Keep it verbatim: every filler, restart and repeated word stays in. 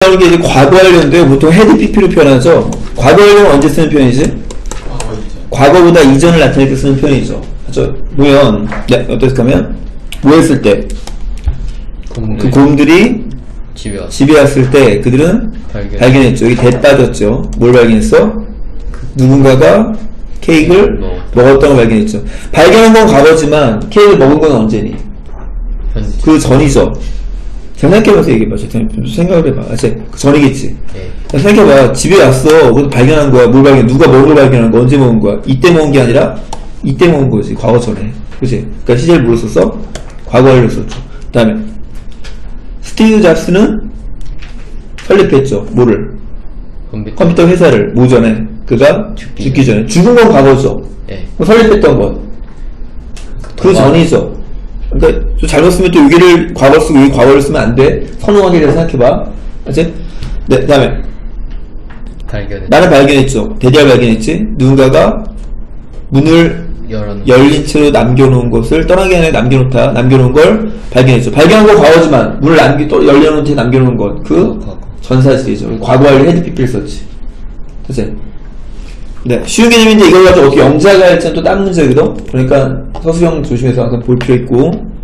나오는 게 이제 과거 완료인데요. 보통 헤드 피피로 표현하죠. 과거 완료는 언제 쓰는 표현이지? 과거 이전. 과거보다 이전을 나타낼 때 쓰는 표현이죠. 그죠? 보면, 네, 어떻게 하면, 뭐 했을 때? 그 곰들이 집에 왔어. 집에 왔을 때 그들은 발견. 발견했죠. 여기 대 빠졌죠. 뭘 발견했어? 누군가가 케이크를 먹었다. 먹었던 걸 발견했죠. 발견한 건 과거지만 케이크를 먹은 건 언제니? 현재. 그 전이죠. 생각해봐서 얘기해봐. 생각을 해봐. 아, 그 전이겠지. 네. 생각해봐. 집에 왔어. 그것도 발견한 거야. 뭘 발견? 누가 먹은 걸 발견한 거? 언제 먹은 거야? 이때 먹은 게 아니라 이때 먹은 거지. 과거 전에. 그치? 그러니까 시제를 뭘로 썼어? 과거를 썼죠. 그 다음에 스티브 잡스는 설립했죠. 뭐를? 컴퓨터. 컴퓨터 회사를. 뭐 전에? 그가 죽기, 죽기 전에. 죽은 건 과거죠. 네. 설립했던 건. 그 전이죠. 그러니까 또 잘못 쓰면 또 여기를 과거 쓰고 여기 과거를 쓰면 안 돼. 선호하게 대해서 생각해봐. 알지? 네, 그 다음에 발견. 나는 발견했죠. 대디알 발견했지. 누군가가 문을 열은. 열린 채로 남겨놓은 것을 떠나기 전에 남겨놓다. 남겨놓은 걸 발견했죠. 발견한 건 과거지만 문을 남기 또 열려놓은 채 남겨놓은 것. 그 과거. 전사실이죠. 과거완료 헤드피피를 썼지. 그치? 네, 쉬운 개념인데 이걸 가지고 어떻게 영작을 할지는 또 딴 문제거든? 그러니까 서술형 조심해서 항상 볼 필요 있고